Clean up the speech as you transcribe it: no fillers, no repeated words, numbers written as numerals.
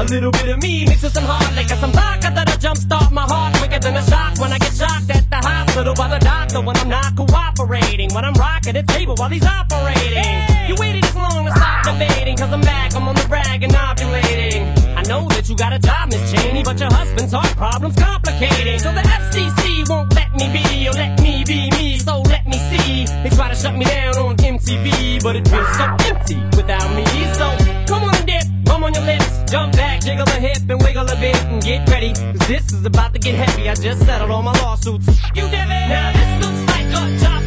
little bit of me mixed with some hard liquor, some vodka that'll jumpstart my heart quicker than a shock when I get shocked at the hospital by the doctor when I'm not cooperating, when I'm rocking the table while he's operating. You waited this long to stop debating, cause I'm back, I'm on the brag and ovulating. I know that you got a job, Miss Cheney, but your husband's heart problem's complicating. So the FCC won't let me be, or let me be me, so let me see. They try to shut me down on MTV, but it feels so empty without me. So come on and dip, bum on your lips, jump back, jiggle a hip and wiggle a bit and get ready, cause this is about to get heavy. I just settled all my lawsuits. You did it! Now this looks like a job